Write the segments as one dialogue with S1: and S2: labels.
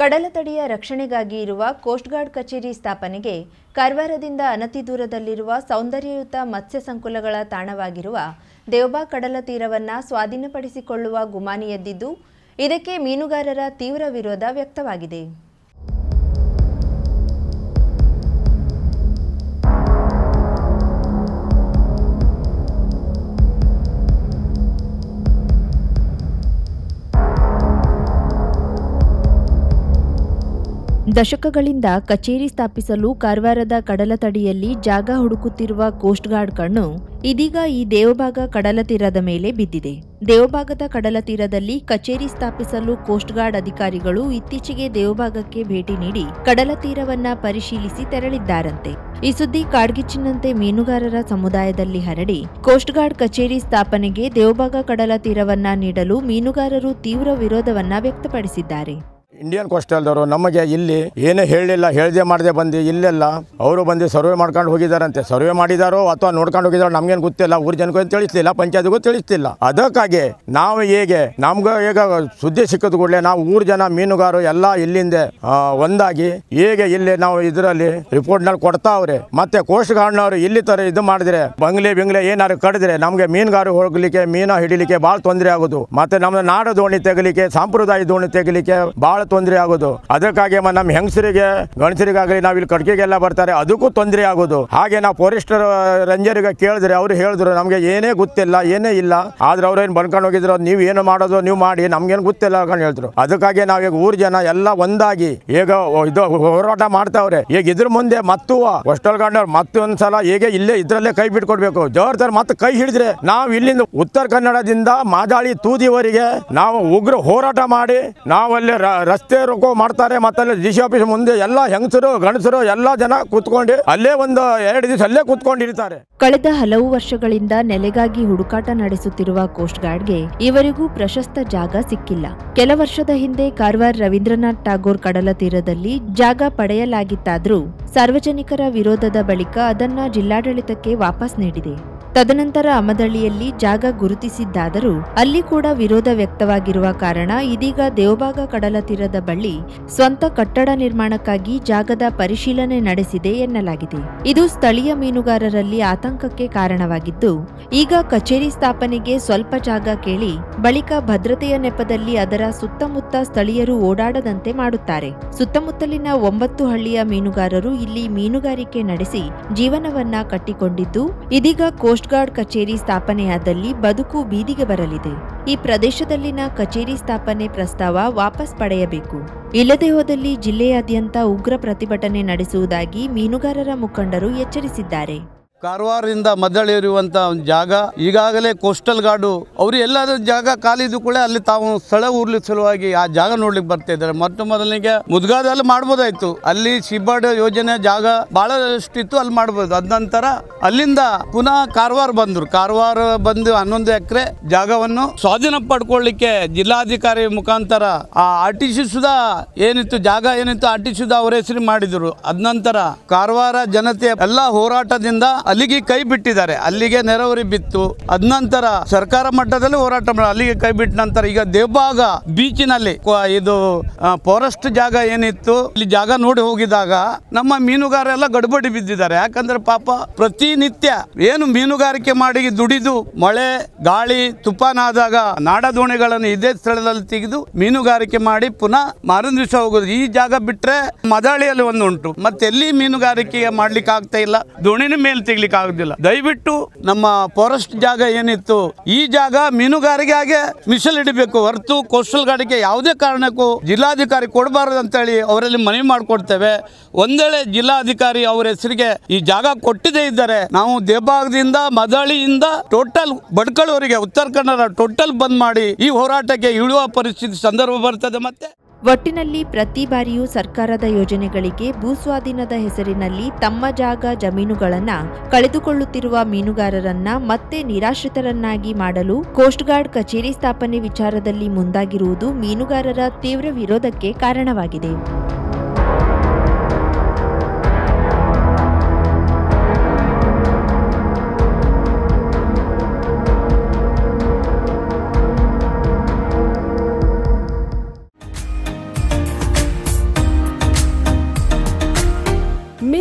S1: ಕಡಲತಡಿಯ ರಕ್ಷಣೆಗಾಗಿ ಇರುವ coast guard ಕಚೇರಿ ಸ್ಥಾಪನೆಗೆ ಕಾರವಾರದಿಂದ ಅನತಿ ದೂರದಲ್ಲಿರುವ ಸೌಂದರ್ಯಯುತ ಮತ್ಸ್ಯ ಸಂಕುಲಗಳ ತಾಣವಾಗಿರುವ ದೇವಬಾ ಕಡಲ ತೀರವನ್ನು ಸ್ವಾಧೀನಪಡಿಸಿಕೊಳ್ಳುವ ಗುಮಾನಿ ಎದ್ದಿದ್ದು, ಇದಕ್ಕೆ ಮೀನುಗಾರರ ತೀವ್ರ ವಿರೋಧ ವ್ಯಕ್ತವಾಗಿದೆ. ದಶಕಗಳಿಂದ ಕಚೇರಿ ಸ್ಥಾಪಿಸಲು ಕಾರವಾರದ ಕಡಲ ತಡಿಯಲ್ಲಿ ಜಾಗ ಹುಡುಕುತ್ತಿರುವ ಕೋಸ್ಟ್ ಗಾರ್ಡ್ ಕಣ್ಣು ಇದೀಗ ಈ ದೇವಭಾಗ ಕಡಲ ತೀರದ ಮೇಲೆ ಬಿದ್ದಿದೆ. ದೇವಭಾಗದ ಕಡಲ ತೀರದಲ್ಲಿ ಕಚೇರಿ ಸ್ಥಾಪಿಸಲು ಕೋಸ್ಟ್ ಗಾರ್ಡ್ ಅಧಿಕಾರಿಗಳು ಇತ್ತೀಚೆಗೆ ದೇವಭಾಗಕ್ಕೆ ಭೇಟಿ ನೀಡಿ ಕಡಲ ತೀರವನ್ನ ಪರಿಶೀಲಿಸಿ ತೆರಳಿದ್ದಾರಂತೆ. ಈ ಸುದ್ದಿ ಕಾಡ್ಗಿಚ್ಚಿನಂತೆ ಮೀನುಗಾರರ ಸಮುದಾಯದಲ್ಲಿ ಹರಡಿ ಕೋಸ್ಟ್ ಗಾರ್ಡ್ ಕಚೇರಿ ಸ್ಥಾಪನೆಗೆ ದೇವಭಾಗ ಕಡಲ ತೀರವನ್ನ ನೀಡಲು ಮೀನುಗಾರರು ತೀವ್ರ ವಿರೋಧವನ್ನ ವ್ಯಕ್ತಪಡಿಸಿದ್ದಾರೆ.
S2: ಇಂಡಿಯನ್ ಕೋಸ್ಟಲ್ದವರು ನಮಗೆ ಇಲ್ಲಿ ಏನೇ ಹೇಳಲಿಲ್ಲ, ಹೇಳದೆ ಮಾಡದೆ ಬಂದು ಇಲ್ಲೆಲ್ಲ ಅವರು ಬಂದು ಸರ್ವೆ ಮಾಡ್ಕೊಂಡು ಹೋಗಿದ್ದಾರಂತೆ. ಸರ್ವೆ ಮಾಡಿದಾರೋ ಅಥವಾ ನೋಡ್ಕೊಂಡು ಹೋಗಿದಾರೋ ನಮ್ಗೇನು ಗೊತ್ತಿಲ್ಲ. ಊರು ಜನಕ್ಕೂ ತಿಳಿಸ್ಲಿಲ್ಲ, ಪಂಚಾಯತ್ಗೂ ತಿಳಿಸ್ತಿಲ್ಲ. ಅದಕ್ಕಾಗಿ ನಾವು ಹೇಗೆ ನಮ್ಗೆ ಈಗ ಸುದ್ದಿ ಸಿಕ್ಕಿದ ಕೂಡಲೇ ನಾವು ಊರು ಜನ ಮೀನುಗಾರರು ಎಲ್ಲ ಇಲ್ಲಿಂದ ಒಂದಾಗಿ ಹೇಗೆ ಇಲ್ಲಿ ನಾವು ಇದರಲ್ಲಿ ರಿಪೋರ್ಟ್ನಲ್ಲಿ ಕೊಡ್ತಾವ್ರೆ. ಮತ್ತೆ ಕೋಸ್ಟ್ ಗಾರ್ಡ್ನವರು ಇಲ್ಲಿ ತರ ಇದು ಮಾಡಿದ್ರೆ ಬಂಗ್ಲೆ ಏನಾದ್ರು ಕಡಿದ್ರೆ ನಮಗೆ ಮೀನುಗಾರ ಹೋಗ್ಲಿಕ್ಕೆ ಮೀನ ಹಿಡಿಲಿಕ್ಕೆ ಭಾಳ ತೊಂದರೆ ಆಗೋದು. ಮತ್ತೆ ನಮ್ಮ ನಾಡು ದೋಣಿ ತೆಗಲಿಕ್ಕೆ ಸಾಂಪ್ರದಾಯ ದೋಣಿ ತೆಗಲಿಕ್ಕೆ ಭಾಳ ತೊಂದರೆ ಆಗೋದು. ಅದಕ್ಕಾಗಿ ನಮ್ಮ ಹೆಂಗಸರಿಗೆ ಗಂಡಸರಿಗಾಗಲಿ ನಾವು ಇಲ್ಲಿ ಕಟ್ಗೆಗೆಲ್ಲ ಬರ್ತಾರೆ, ಅದಕ್ಕೂ ತೊಂದರೆ ಆಗೋದು. ಹಾಗೆ ನಾವು ಫಾರೆಸ್ಟರ್ ರೇಂಜರ್ಗೆ ಕೇಳಿದ್ರೆ ಅವ್ರು ಹೇಳಿದ್ರು ನಮಗೆ ಏನೇ ಗೊತ್ತಿಲ್ಲ, ಏನೇ ಇಲ್ಲ. ಆದ್ರೆ ಅವ್ರೇನು ಬಂದ್ಕೊಂಡು ಹೋಗಿದ್ರು, ನೀವು ಏನು ಮಾಡೋದು ನೀವು ಮಾಡಿ, ನಮ್ಗೇನು ಗೊತ್ತಿಲ್ಲ ಅಂತ ಹೇಳಿದ್ರು. ಅದಕ್ಕಾಗಿ ನಾವೀಗ ಊರು ಜನ ಎಲ್ಲ ಒಂದಾಗಿ ಈಗ ಇದು ಹೋರಾಟ ಮಾಡ್ತಾವ್ರೆ. ಈಗ ಇದ್ರ ಮುಂದೆ ಮತ್ತು ಕೋಸ್ಟಲ್ ಗಾರ್ಡ್ನವ್ರು ಮತ್ತೊಂದ್ಸಲ ಹೇಗೆ ಇಲ್ಲೇ ಇದ್ರಲ್ಲೇ ಕೈ ಬಿಟ್ಕೊಡ್ಬೇಕು. ಜವಾಬ್ದಾರಿ ಮತ್ತೆ ಕೈ ಹಿಡಿದ್ರೆ ನಾವು ಇಲ್ಲಿಂದ ಉತ್ತರ ಕನ್ನಡದಿಂದ ಮಾದಾಳಿ ತೂದಿವರೆಗೆ ನಾವು ಉಗ್ರ ಹೋರಾಟ ಮಾಡಿ ನಾವಲ್ಲಿ ರಸ್ತೆ ರೋಕೋ ಮಾಡ್ತಾರೆ. ಮತ್ತೆ ಡಿಸಿ ಆಫೀಸ್ ಮುಂದೆ ಎಲ್ಲ ಹೆಂಗಸರು ಗಂಡಸರು ಎಲ್ಲ ಜನ ಕೂತ್ಕೊಂಡು ಅಲ್ಲೇ ಒಂದು 2 ದಿವಸ ಅಲ್ಲೇ ಕೂತ್ಕೊಂಡಿರ್ತಾರೆ.
S1: ಕಳೆದ ಹಲವು ವರ್ಷಗಳಿಂದ ನೆಲೆಗಾಗಿ ಹುಡುಕಾಟ ನಡೆಸುತ್ತಿರುವ ಕೋಸ್ಟ್ ಗಾರ್ಡ್ಗೆ ಇವರಿಗೂ ಪ್ರಶಸ್ತ ಜಾಗ ಸಿಕ್ಕಿಲ್ಲ. ಕೆಲ ವರ್ಷದ ಹಿಂದೆ ಕಾರವಾರ ರವೀಂದ್ರನಾಥ್ ಟಾಗೋರ್ ಕಡಲ ತೀರದಲ್ಲಿ ಜಾಗ ಪಡೆಯಲಾಗಿತ್ತಾದ್ರೂ ಸಾರ್ವಜನಿಕರ ವಿರೋಧದ ಬಳಿಕ ಅದನ್ನ ಜಿಲ್ಲಾಡಳಿತಕ್ಕೆ ವಾಪಸ್ ನೀಡಿದೆ. ತದನಂತರ ಅಮದಳ್ಳಿಯಲ್ಲಿ ಜಾಗ ಗುರುತಿಸಿದ್ದಾದರೂ ಅಲ್ಲಿ ಕೂಡ ವಿರೋಧ ವ್ಯಕ್ತವಾಗಿರುವ ಕಾರಣ ಇದೀಗ ದೇವಭಾಗ ಕಡಲ ತೀರದ ಬಳಿ ಸ್ವಂತ ಕಟ್ಟಡ ನಿರ್ಮಾಣಕ್ಕಾಗಿ ಜಾಗದ ಪರಿಶೀಲನೆ ನಡೆಸಿದೆ ಎನ್ನಲಾಗಿದೆ. ಇದು ಸ್ಥಳೀಯ ಮೀನುಗಾರರಲ್ಲಿ ಆತಂಕಕ್ಕೆ ಕಾರಣವಾಗಿದ್ದು, ಈಗ ಕಚೇರಿ ಸ್ಥಾಪನೆಗೆ ಸ್ವಲ್ಪ ಜಾಗ ಕೇಳಿ ಬಳಿಕ ಭದ್ರತೆಯ ನೆಪದಲ್ಲಿ ಅದರ ಸುತ್ತಮುತ್ತ ಸ್ಥಳೀಯರು ಓಡಾಡದಂತೆ ಮಾಡುತ್ತಾರೆ. ಸುತ್ತಮುತ್ತಲಿನ 9 ಹಳ್ಳಿಯ ಮೀನುಗಾರರು ಇಲ್ಲಿ ಮೀನುಗಾರಿಕೆ ನಡೆಸಿ ಜೀವನವನ್ನ ಕಟ್ಟಿಕೊಂಡಿದ್ದು, ಇದೀಗ ಕೋಸ್ಟ್ ಗಾರ್ಡ್ ಕಚೇರಿ ಸ್ಥಾಪನೆಯಾದಲ್ಲಿ ಬದುಕು ಬೀದಿಗೆ ಬರಲಿದೆ. ಈ ಪ್ರದೇಶದಲ್ಲಿನ ಕಚೇರಿ ಸ್ಥಾಪನೆ ಪ್ರಸ್ತಾವ ವಾಪಸ್ ಪಡೆಯಬೇಕು. ಇಲ್ಲದೆ ಹೋದಲ್ಲಿ ಜಿಲ್ಲೆಯಾದ್ಯಂತ ಉಗ್ರ ಪ್ರತಿಭಟನೆ ನಡೆಸುವುದಾಗಿ ಮೀನುಗಾರರ ಮುಖಂಡರು ಎಚ್ಚರಿಸಿದ್ದಾರೆ.
S3: ಕಾರವಾರದಿಂದ ಮದ್ದಳ್ಳಿ ಇರುವಂಥ ಒಂದು ಜಾಗ ಈಗಾಗಲೇ ಕೋಸ್ಟಲ್ ಗಾರ್ಡು ಅವರು ಎಲ್ಲಾದ್ರೂ ಜಾಗ ಖಾಲಿದ್ದು ಕೂಡ ಅಲ್ಲಿ ತಾವು ಸ್ಥಳ ಊರ್ಲಿ ಸಲುವಾಗಿ ಆ ಜಾಗ ನೋಡ್ಲಿಕ್ಕೆ ಬರ್ತಾ ಇದ್ದಾರೆ. ಮೊದಲಿಗೆ ಮುದ್ಗಾದಲ್ಲಿ ಮಾಡ್ಬೋದಾಯ್ತು, ಅಲ್ಲಿ ಸಿಬಾರ್ಡ್ ಯೋಜನೆ ಜಾಗ ಬಹಳಷ್ಟಿತ್ತು, ಅಲ್ಲಿ ಮಾಡ್ಬೋದು. ಅದ ನಂತರ ಅಲ್ಲಿಂದ ಪುನಃ ಕಾರವಾರ ಬಂದು 11 ಎಕರೆ ಜಾಗವನ್ನು ಸ್ವಾಧೀನ ಪಡ್ಕೊಳ್ಳಿಕ್ಕೆ ಜಿಲ್ಲಾಧಿಕಾರಿ ಮುಖಾಂತರ ಆ RTC ಸುಧಾ ಏನಿತ್ತು ಜಾಗ ಏನಿತ್ತು RTC ಸುಧಾ ಅವರ ಹೆಸರು ಮಾಡಿದ್ರು. ಅದ ನಂತರ ಕಾರವಾರ ಜನತೆ ಎಲ್ಲಾ ಹೋರಾಟದಿಂದ ಅಲ್ಲಿಗೆ ಕೈ ಬಿಟ್ಟಿದ್ದಾರೆ. ಅಲ್ಲಿಗೆ ನೆರವರಿ ಬಿತ್ತು. ಅದ ನಂತರ ಸರ್ಕಾರ ಮಟ್ಟದಲ್ಲಿ ಹೋರಾಟ ಮಾಡಿ ಅಲ್ಲಿಗೆ ಕೈ ಬಿಟ್ಟ ನಂತರ ಈಗ ದೇವಭಾಗ ಬೀಚಿನಲ್ಲಿ ಇದು ಫಾರೆಸ್ಟ್ ಜಾಗ ಏನಿತ್ತು ಇಲ್ಲಿ ಜಾಗ ನೋಡಿ ಹೋಗಿದಾಗ ನಮ್ಮ ಮೀನುಗಾರೆಲ್ಲ ಗಡ್ಬಡಿ ಬಿದ್ದಿದ್ದಾರೆ. ಯಾಕಂದ್ರೆ ಪಾಪ ಪ್ರತಿನಿತ್ಯ ಏನು ಮೀನುಗಾರಿಕೆ ಮಾಡಿ ದುಡಿದು ಮಳೆ ಗಾಳಿ ತುಫಾನ್ ಆದಾಗ ನಾಡ ದೋಣಿಗಳನ್ನು ಇದೇ ಸ್ಥಳದಲ್ಲಿ ತೆಗೆದು ಮೀನುಗಾರಿಕೆ ಮಾಡಿ ಪುನಃ ಮಾರನೇ ದಿವಸ ಹೋಗೋದು. ಈ ಜಾಗ ಬಿಟ್ರೆ ಮದಾಳಿಯಲ್ಲಿ ಒಂದು ಉಂಟು, ಮತ್ತೆ ಎಲ್ಲಿ ಮೀನುಗಾರಿಕೆ ಮಾಡ್ಲಿಕ್ಕೆ ಆಗ್ತಾ ಇಲ್ಲ, ದೋಣಿನ ಮೇಲೆ ತೆಗ್ಲಿಕ್ಕೆ ಆಗುದಿಲ್ಲ. ದಯವಿಟ್ಟು ನಮ್ಮ ಫಾರೆಸ್ಟ್ ಜಾಗ ಏನಿತ್ತು ಈ ಜಾಗ ಮೀನುಗಾರಿಕೆಗೆ ಮೀಸಲಿಡಬೇಕು ಹೊರತು ಕೋಸ್ಟಲ್ ಗಾರ್ಡ್ಗೆ ಯಾವುದೇ ಕಾರಣಕ್ಕೂ ಜಿಲ್ಲಾಧಿಕಾರಿ ಕೊಡಬಾರದು ಅಂತ ಹೇಳಿ ಅವರಲ್ಲಿ ಮನವಿ ಮಾಡಿಕೊಡ್ತೇವೆ. ಒಂದೇಳೆ ಜಿಲ್ಲಾಧಿಕಾರಿ ಅವರ ಹೆಸರಿಗೆ ಈ ಜಾಗ ಕೊಟ್ಟಿದೇ ಇದ್ದಾರೆ ನಾವು ದೇವಭಾಗದಿಂದ ಮದಾಳಿಯಿಂದ ಟೋಟಲ್ ಬಡ್ಕಳವರಿಗೆ ಉತ್ತರ ಕನ್ನಡ ಟೋಟಲ್ ಬಂದ್ ಮಾಡಿ ಈ ಹೋರಾಟಕ್ಕೆ ಇಳಿಯುವ ಪರಿಸ್ಥಿತಿ ಸಂದರ್ಭ ಬರ್ತದೆ. ಮತ್ತೆ
S1: ಒಟ್ಟಿನಲ್ಲಿ ಪ್ರತಿ ಬಾರಿಯೂ ಸರ್ಕಾರದ ಯೋಜನೆಗಳಿಗೆ ಭೂಸ್ವಾಧೀನದ ಹೆಸರಿನಲ್ಲಿ ತಮ್ಮ ಜಾಗ ಜಮೀನುಗಳನ್ನ ಕಳೆದುಕೊಳ್ಳುತ್ತಿರುವ ಮೀನುಗಾರರನ್ನ ಮತ್ತೆ ನಿರಾಶ್ರಿತರನ್ನಾಗಿ ಮಾಡಲು ಕೋಸ್ಟ್ ಗಾರ್ಡ್ ಕಚೇರಿ ಸ್ಥಾಪನೆ ವಿಚಾರದಲ್ಲಿ ಮುಂದಾಗಿರುವುದು ಮೀನುಗಾರರ ತೀವ್ರ ವಿರೋಧಕ್ಕೆ ಕಾರಣವಾಗಿದೆ.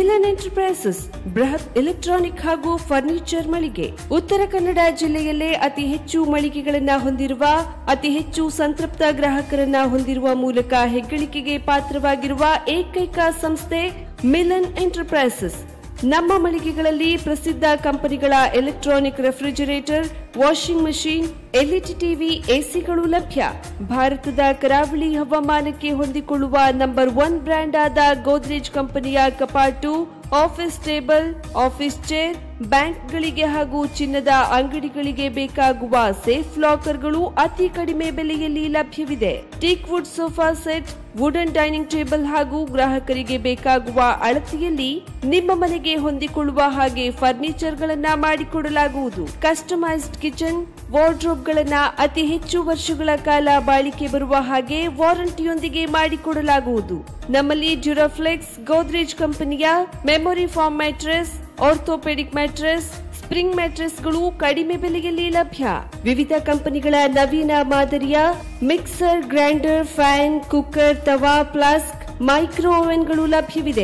S4: ಮಿಲನ್ ಎಂಟರ್ಪ್ರೈಸಸ್ ಬೃಹತ್ ಎಲೆಕ್ಟ್ರಾನಿಕ್ ಹಾಗೂ ಫರ್ನಿಚರ್ ಮಳಿಗೆ. ಉತ್ತರ ಕನ್ನಡ ಜಿಲ್ಲೆಯಲ್ಲೇ ಅತಿ ಹೆಚ್ಚು ಮಳಿಗೆಗಳನ್ನ ಹೊಂದಿರುವ, ಅತಿ ಹೆಚ್ಚು ಸಂತೃಪ್ತ ಗ್ರಾಹಕರನ್ನ ಹೊಂದಿರುವ ಮೂಲಕ ಹೆಗ್ಗಳಿಕೆಗೆ ಪಾತ್ರವಾಗಿರುವ ಏಕೈಕ ಸಂಸ್ಥೆ ಮಿಲನ್ ಎಂಟರ್ಪ್ರೈಸಸ್. ನಮ್ಮ ಮಳಿಗೆಗಳಲ್ಲಿ ಪ್ರಸಿದ್ಧ ಕಂಪನಿಗಳ electronic refrigerator, washing machine, LED TV, ಎಸಿಗಳು ಲಭ್ಯ. ಭಾರತದ ಕರಾವಳಿ ಹವಾಮಾನಕ್ಕೆ ಹೊಂದಿಕೊಳ್ಳುವ ನಂಬರ್ 1 ಬ್ರ್ಯಾಂಡ್ ಆದ ಗೋದ್ರೇಜ್ ಕಂಪನಿಯ ಕಪಾಟು, ಆಫೀಸ್ ಟೇಬಲ್, ಆಫೀಸ್ ಚೇರ್, ಬ್ಯಾಂಕ್ಗಳಿಗೆ ಹಾಗೂ ಚಿನ್ನದ ಅಂಗಡಿಗಳಿಗೆ ಬೇಕಾಗುವ ಸೇಫ್ ಲಾಕರ್ಗಳು ಅತಿ ಕಡಿಮೆ ಬೆಲೆಯಲ್ಲಿ ಲಭ್ಯವಿದೆ. Teak wood sofa set, wooden dining table ಹಾಗೂ ಗ್ರಾಹಕರಿಗೆ ಬೇಕಾಗುವ ಅಳತೆಯಲ್ಲಿ ನಿಮ್ಮ ಮನೆಗೆ ಹೊಂದಿಕೊಳ್ಳುವ ಹಾಗೆ ಫರ್ನಿಚರ್ ಗಳನ್ನ ಮಾಡಿಕೊಡಲಾಗುವುದು. ಕಸ್ಟಮೈಸ್ಡ್ ಕಿಚನ್, ವಾರ್ಡ್ರೋಬ್ ಗಳನ್ನ ಅತಿ ಹೆಚ್ಚು ವರ್ಷಗಳ ಕಾಲ ಬಾಳಿಕೆ ಬರುವ ಹಾಗೆ ವಾರಂಟಿಯೊಂದಿಗೆ ಮಾಡಿಕೊಡಲಾಗುವುದು. ನಮ್ಮಲ್ಲಿ ಡ್ಯೂರಾಫ್ಲೆಕ್ಸ್, ಗೋದ್ರೇಜ್ ಕಂಪನಿಯ memory foam mattress, orthopaedic mattress, spring ಮ್ಯಾಟ್ರೆಸ್ಗಳು ಕಡಿಮೆ ಬೆಲೆಯಲ್ಲಿ ಲಭ್ಯ. ವಿವಿಧ ಕಂಪನಿಗಳ ನವೀನ ಮಾದರಿಯ ಮಿಕ್ಸರ್, ಗ್ರೈಂಡರ್, ಫ್ಯಾನ್, ಕುಕ್ಕರ್, ತವಾ, ಫ್ಲಾಸ್ಕ್, ಮೈಕ್ರೋ ಓವೆನ್ಗಳು ಲಭ್ಯವಿದೆ.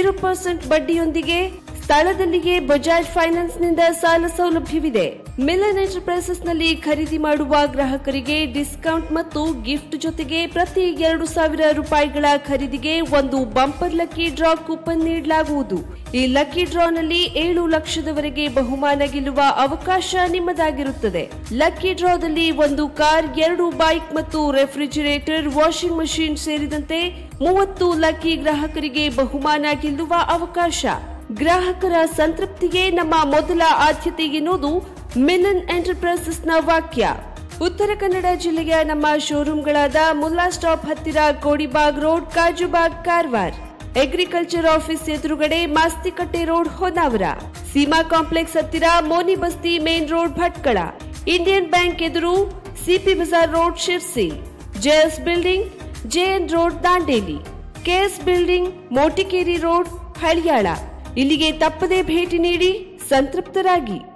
S4: 0% ಬಡ್ಡಿಯೊಂದಿಗೆ ಸ್ಥಳದಲ್ಲಿಯೇ ಬಜಾಜ್ ಫೈನಾನ್ಸ್ ನಿಂದ ಸಾಲ ಸೌಲಭ್ಯವಿದೆ. ಮಿಲನ್ ಎಂಟರ್ಪ್ರೈಸಸ್ ನಲ್ಲಿ ಖರೀದಿ ಮಾಡುವ ಗ್ರಾಹಕರಿಗೆ ಡಿಸ್ಕೌಂಟ್ ಮತ್ತು ಗಿಫ್ಟ್ ಜೊತೆಗೆ ಪ್ರತಿ 2,000 ರೂಪಾಯಿಗಳ ಖರೀದಿಗೆ ಒಂದು ಬಂಪರ್ ಲಕ್ಕಿ ಡ್ರಾ ಕೂಪನ್ ನೀಡಲಾಗುವುದು. ಈ ಲಕ್ಕಿ ಡ್ರಾನಲ್ಲಿ 7 ಲಕ್ಷದವರೆಗೆ ಬಹುಮಾನ ಗೆಲ್ಲುವ ಅವಕಾಶ ನಿಮ್ಮದಾಗಿರುತ್ತದೆ. ಲಕ್ಕಿ ಡ್ರಾದಲ್ಲಿ 1 ಕಾರ್, 2 ಬೈಕ್ ಮತ್ತು ರೆಫ್ರಿಜರೇಟರ್, ವಾಷಿಂಗ್ ಮಷೀನ್ ಸೇರಿದಂತೆ 30 ಲಕ್ಕಿ ಗ್ರಾಹಕರಿಗೆ ಬಹುಮಾನ ಗೆಲ್ಲುವ ಅವಕಾಶ. ಗ್ರಾಹಕರ ಸಂತೃಪ್ತಿಗೆ ನಮ್ಮ ಮೊದಲ ಆದ್ಯತೆ ಎನ್ನುವುದು ಮಿಲನ್ ಎಂಟರ್ಪ್ರೈಸಸ್ನ ವಾಕ್ಯ. ಉತ್ತರ ಕನ್ನಡ ಜಿಲ್ಲೆಯ ನಮ್ಮ ಶೋರೂಮ್ಗಳಾದ ಮುಲ್ಲಾ ಸ್ಟಾಪ್ ಹತ್ತಿರ Kodibag road, Kajubag, Karwar. Agriculture office ಎದುರುಗಡೆ ಮಾಸ್ತಿಕಟ್ಟೆ ರೋಡ್, ಹೊನ್ನಾವರ. ಸೀಮಾ ಕಾಂಪ್ಲೆಕ್ಸ್ ಹತ್ತಿರ Moni Basti main road, Bhatkal. Indian bank ಎದುರು CP Bazar road, Sirsi. JS building, JN road, Dandeli. KS building, Motikeri road, Haliyal. ಇಲ್ಲಿಗೆ ತಪ್ಪದೇ ಭೇಟಿ ನೀಡಿ ಸಂತೃಪ್ತರಾಗಿ.